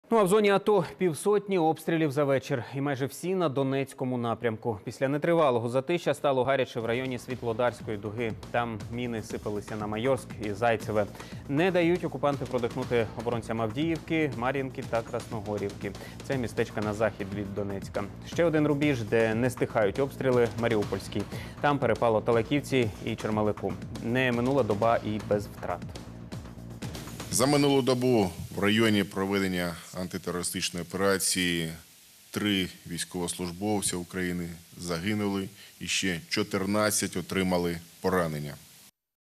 Ну а в зоні АТО півсотні обстрілів за вечір. І майже всі на Донецькому напрямку. Після нетривалого затища стало гаряче в районі Світлодарської дуги. Там міни сипалися на Майорськ і Зайцеве. Не дають окупанти продихнути оборонцям Авдіївки, Мар'їнки та Красногорівки. Це містечка на захід від Донецька. Ще один рубіж, де не стихають обстріли – Маріупольський. Там перепало Талаківці і Чермалику. Не минула доба і без втрат. За минулу добу в районі проведення антитерористичної операції 3 військовослужбовця України загинули і ще 14 отримали поранення.